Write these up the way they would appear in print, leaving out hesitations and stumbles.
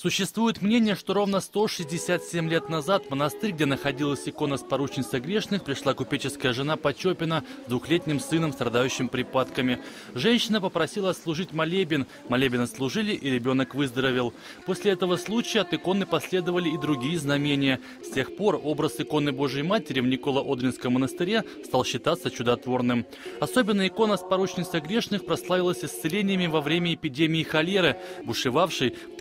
Существует мнение, что ровно 167 лет назад в монастырь, где находилась икона Споручницы грешных, пришла купеческая жена Почепина с двухлетним сыном, страдающим припадками. Женщина попросила служить молебен. Молебен отслужили, и ребенок выздоровел. После этого случая от иконы последовали и другие знамения. С тех пор образ иконы Божией Матери в Николо-Одринском монастыре стал считаться чудотворным. Особенно икона Споручницы грешных прославилась исцелениями во время эпидемии холеры, бушевавшей в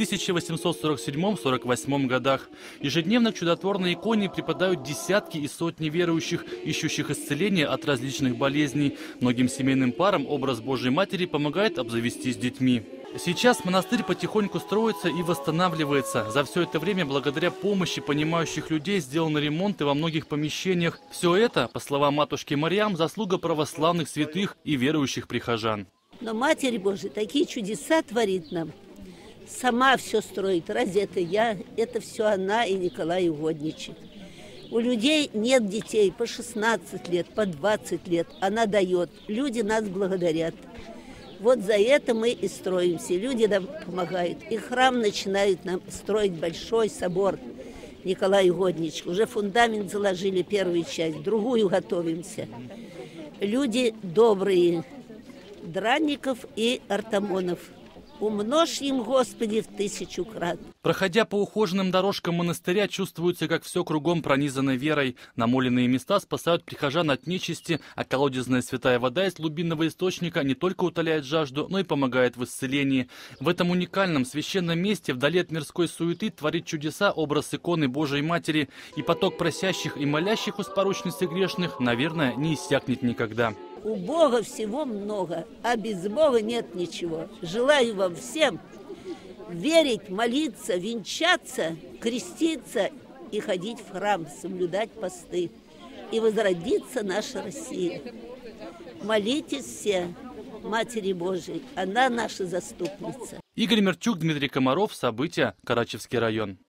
1847-48 годах. Ежедневно к чудотворной иконе припадают десятки и сотни верующих, ищущих исцеления от различных болезней. Многим семейным парам образ Божией Матери помогает обзавестись детьми. Сейчас монастырь потихоньку строится и восстанавливается. За все это время, благодаря помощи понимающих людей, сделаны ремонты во многих помещениях. Все это, по словам матушки Мариам, заслуга православных святых и верующих прихожан. Но Матерь Божия такие чудеса творит нам. Сама все строит. Разве это я? Это все она и Николай Угодничий. У людей нет детей по 16 лет, по 20 лет. Она дает. Люди нас благодарят. Вот за это мы и строимся. Люди нам помогают. И храм начинают нам строить большой собор Николай Угодничий. Уже фундамент заложили, первую часть, другую готовимся. Люди добрые, Дранников и Артамонов. Умножь им, Господи, в 1000 крат. Проходя по ухоженным дорожкам монастыря, чувствуется, как все кругом пронизано верой. Намоленные места спасают прихожан от нечисти, а колодезная святая вода из глубинного источника не только утоляет жажду, но и помогает в исцелении. В этом уникальном священном месте, вдали от мирской суеты, творит чудеса образ иконы Божией Матери, и поток просящих и молящих у Споручницы грешных, наверное, не иссякнет никогда. У Бога всего много, а без Бога нет ничего. Желаю вам всем верить, молиться, венчаться, креститься и ходить в храм, соблюдать посты. И возродится наша Россия. Молитесь все Матери Божией, она наша заступница. Игорь Мерчук, Дмитрий Комаров. События. Карачевский район.